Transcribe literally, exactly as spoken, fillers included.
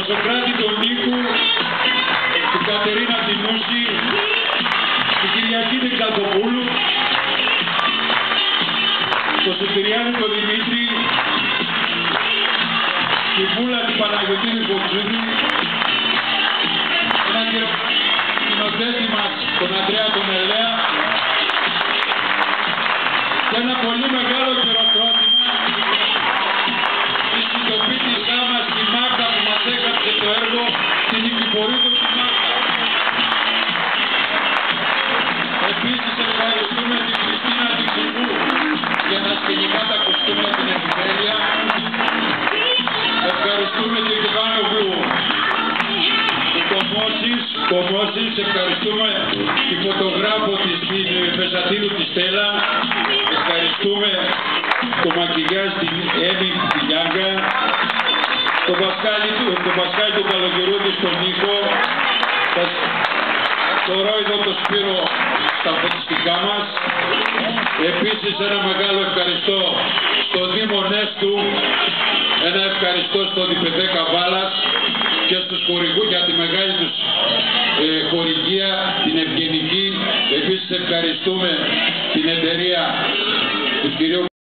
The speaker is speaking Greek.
Σοκράτη τον Νίκου, την Κατερίνα την Νούση, την Κυριακή την Καλποπούλου, τον Σωτηριάνη τον Δημήτρη, τη Βούλα την Παναγιωτίνη Φοξούδη, έναν κοινοθέτη μας τον Ανδρέα τον Ελέα και ένα πολύ μεγάλο χειροκρότημα στη συντοπίτησά μας τη Μάγδα που μας έγραψε το έργο, την Νικηφορίδου τη Μάγδα. Επίσης ευχαριστούμε την Χριστίνα την Κουβού για τα σκηνικά τα κοστούμια την Επιτέλεια. Ευχαριστούμε την Γιωβάνογλου του Κομώσης, Κομώσης, ευχαριστούμε τη φωτογράφο της Πεσατήλου της Στέλλα, ευχαριστούμε το μακιγιάζ την Έμι τη Γιάγκα, το Πασκάλι το Πασκάλι του Καλοκαιρούδη στον Νίκο, το Ρόιδο το Σπύρο στα φωτιστικά μας. Επίσης ένα μεγάλο ευχαριστώ στον Δήμο Νέστου, ένα ευχαριστώ στον Διπεδέ Καβάλας και στους χορηγούς για τη μεγάλη τους ε, χορηγία, την ευγενική. Επίσης ευχαριστούμε την εταιρεία του κ.